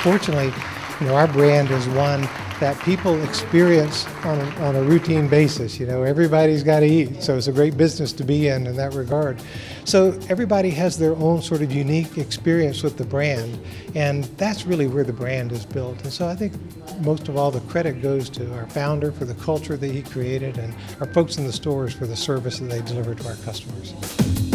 Fortunately, our brand is one that people experience on a routine basis. Everybody's got to eat, so it's a great business to be in that regard. So everybody has their own sort of unique experience with the brand, and that's really where the brand is built. And so I think most of all the credit goes to our founder for the culture that he created, and our folks in the stores for the service that they deliver to our customers.